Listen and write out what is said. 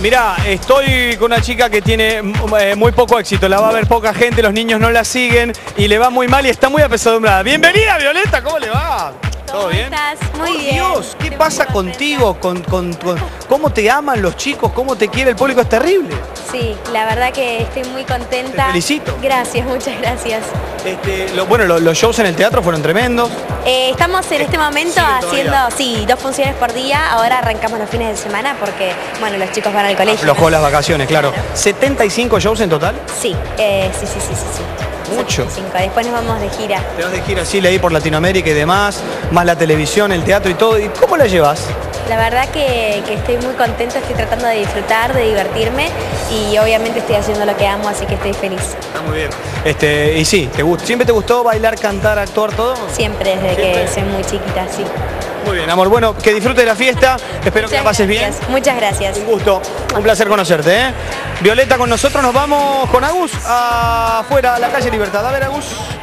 Mirá, estoy con una chica que tiene muy poco éxito, la va a ver poca gente, los niños no la siguen y le va muy mal y está muy apesadumbrada. Bienvenida, Violeta, ¿cómo le va? ¿Todo bien? ¿Cómo estás? Muy bien. Dios, ¿qué Estoy pasa muy contigo? ¿Cómo te aman los chicos? ¿Cómo te quiere el público? Es terrible. Sí, la verdad que estoy muy contenta. Te felicito. Gracias, muchas gracias. Los shows en el teatro fueron tremendos. Estamos en este momento ¿Siguen haciendo, sí, 2 funciones por día. Ahora arrancamos los fines de semana porque, bueno, los chicos van al colegio. Aflojó las vacaciones, claro. ¿75 shows en total? Sí, sí. Mucho. 75. Después nos vamos de gira. Te vas de gira, sí, leí por Latinoamérica y demás, más la televisión, el teatro y todo. ¿Y cómo la llevas? La verdad que estoy muy contenta, estoy tratando de disfrutar, de divertirme y obviamente estoy haciendo lo que amo, así que estoy feliz. Está muy bien. Y sí, ¿siempre te gustó bailar, cantar, actuar, todo? Siempre, desde que soy muy chiquita, sí. Muy bien, amor. Bueno, que disfrutes de la fiesta. Espero que la pases bien. Muchas gracias. Un gusto. Un placer conocerte, ¿eh? Violeta con nosotros. Nos vamos con Agus afuera a la calle Libertad. A ver, Agus.